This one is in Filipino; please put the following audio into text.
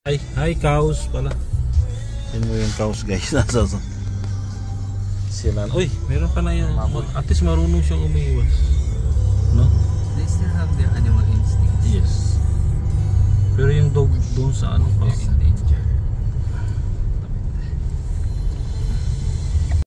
Hi cows pala. Yan mo yung cows guys. Nasa sila. Uy, meron pa na yan. At least marunong siyang umiwas. No? They still have their animal instincts. Yes. Pero yung dog doon sa ano pa? They're in danger.